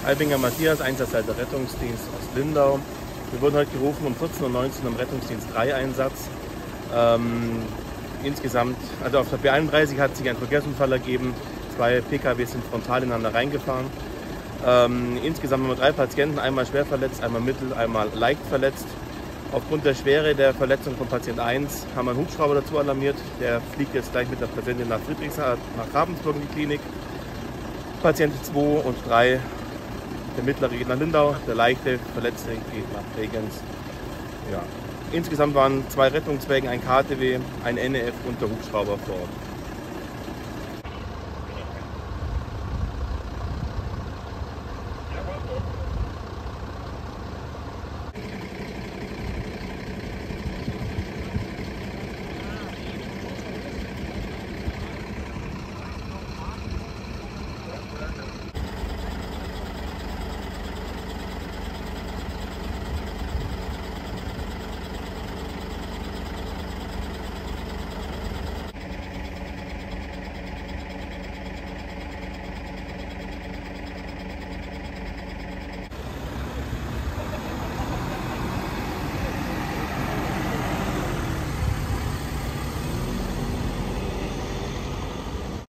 Aibinger Matthias, Einsatzleiter Rettungsdienst aus Lindau. Wir wurden heute gerufen um 14:19 Uhr im Rettungsdienst 3 Einsatz. Insgesamt, also auf der B31 hat sich ein Verkehrsunfall ergeben. 2 Pkw sind frontal ineinander reingefahren. Insgesamt haben wir 3 Patienten, einmal schwer verletzt, einmal mittel, einmal leicht verletzt. Aufgrund der Schwere der Verletzung von Patient 1 haben wir einen Hubschrauber dazu alarmiert. Der fliegt jetzt gleich mit der Patientin nach Friedrichshain, nach Ravensburg in die Klinik. Patient 2 und 3, der mittlere geht nach Lindau, der leichte Verletzte geht nach Bregenz. Ja. Insgesamt waren 2 Rettungswägen, ein KTW, ein NEF und der Hubschrauber vor Ort.